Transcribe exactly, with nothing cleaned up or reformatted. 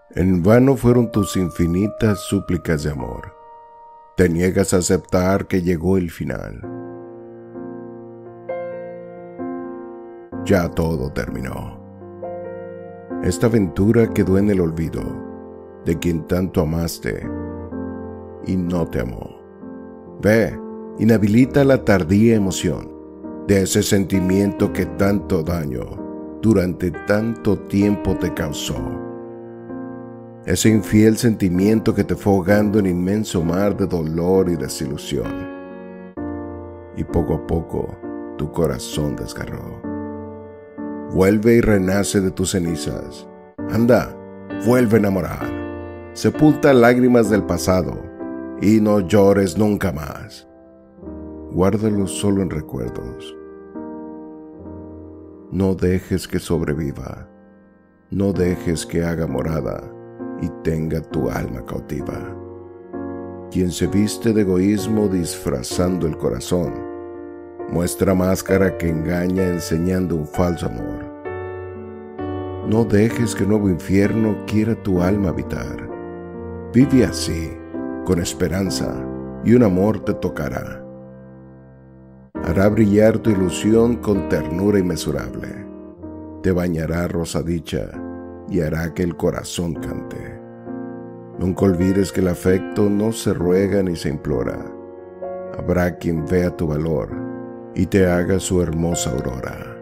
En vano fueron tus infinitas súplicas de amor. Te niegas a aceptar que llegó el final. Ya todo terminó. Esta aventura quedó en el olvido de quien tanto amaste y no te amó. Ve, inhabilita la tardía emoción de ese sentimiento que tanto daño durante tanto tiempo te causó. Ese infiel sentimiento que te fue ahogando en inmenso mar de dolor y desilusión. Y poco a poco tu corazón desgarró. Vuelve y renace de tus cenizas. Anda, vuelve a enamorar. Sepulta lágrimas del pasado y no llores nunca más. Guárdalo solo en recuerdos. No dejes que sobreviva. No dejes que haga morada y tenga tu alma cautiva. Quien se viste de egoísmo disfrazando el corazón, muestra máscara que engaña enseñando un falso amor. No dejes que nuevo infierno quiera tu alma habitar. Vive así, con esperanza, y un amor te tocará. Hará brillar tu ilusión con ternura inmesurable. Te bañará rosa dicha y hará que el corazón cante. Nunca olvides que el afecto no se ruega ni se implora. Habrá quien vea tu valor y te haga su hermosa aurora.